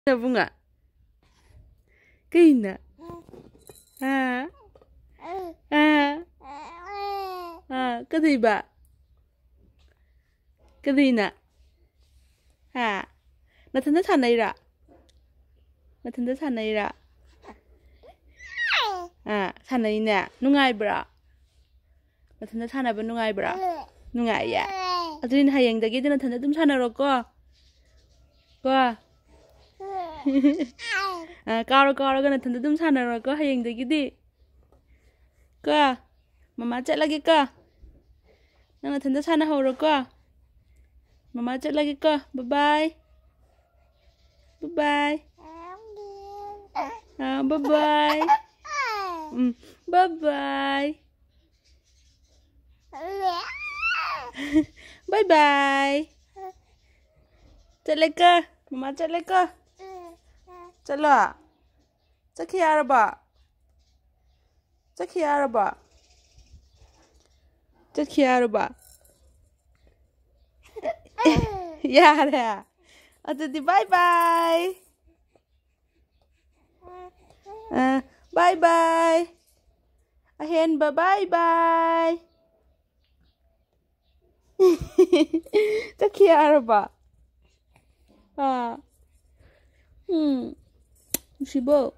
Bunga. Kina. Ah. Ah. Ah. Kadiba. Kadina. Ha. Natanda Sanaira. Natanda Sanaira. Ah. Sanaina. Nungai bra. Natanda Sanaba Nungai bra. Nungai ya. Adrin Hayang the Gideon Natandum Sanaroko. Go. Karo gonna tend to them Sana or go haying the giddy. Go. Mamma jet like a car. None attend the Sana or go. Mamma jet like a car. Bye bye. Bye bye. Bye bye. Bye bye. Bye bye. Jet like a Mamma jet like a Chala. Chakiaraba. Chakiaraba. Chakiaraba. Yeah. Bye bye. Bye bye. Ahen bye bye. Chakiaraba. Shibo.